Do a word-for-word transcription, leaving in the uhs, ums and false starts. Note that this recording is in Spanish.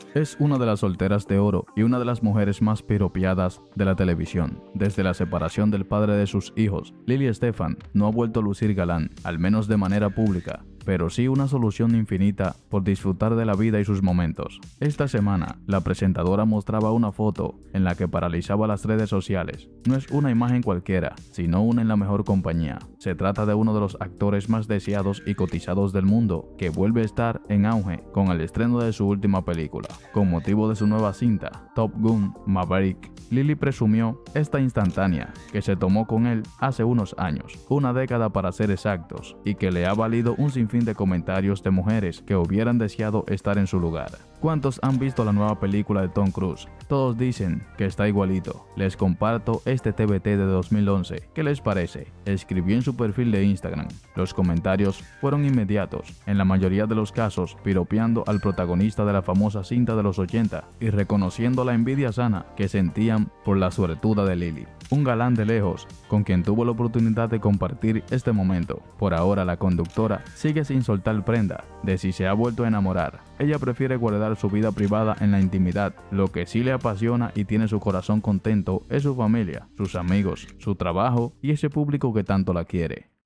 Es una de las solteras de oro y una de las mujeres más piropeadas de la televisión. Desde la separación del padre de sus hijos, Lily Estefan no ha vuelto a lucir galán, al menos de manera pública, pero sí una solución infinita por disfrutar de la vida y sus momentos. Esta semana, la presentadora mostraba una foto en la que paralizaba las redes sociales. No es una imagen cualquiera, sino una en la mejor compañía. Se trata de uno de los actores más deseados y cotizados del mundo, que vuelve a estar en auge con el estreno de su última película. Con motivo de su nueva cinta, Top Gun Maverick, Lily presumió esta instantánea que se tomó con él hace unos años, una década para ser exactos, y que le ha valido un sinfín de comentarios de mujeres que hubieran deseado estar en su lugar. ¿Cuántos han visto la nueva película de Tom Cruise? Todos dicen que está igualito. Les comparto este T B T de dos mil once. ¿Qué les parece? Escribió en su perfil de Instagram. Los comentarios fueron inmediatos, en la mayoría de los casos piropeando al protagonista de la famosa cinta de los ochenta y reconociendo la envidia sana que sentían por la suertuda de Lily, un galán de lejos con quien tuvo la oportunidad de compartir este momento. Por ahora la conductora sigue sin soltar prenda de si se ha vuelto a enamorar. Ella prefiere guardar su vida privada en la intimidad. Lo que sí le apasiona y tiene su corazón contento es su familia, sus amigos, su trabajo y ese público que tanto la quiere.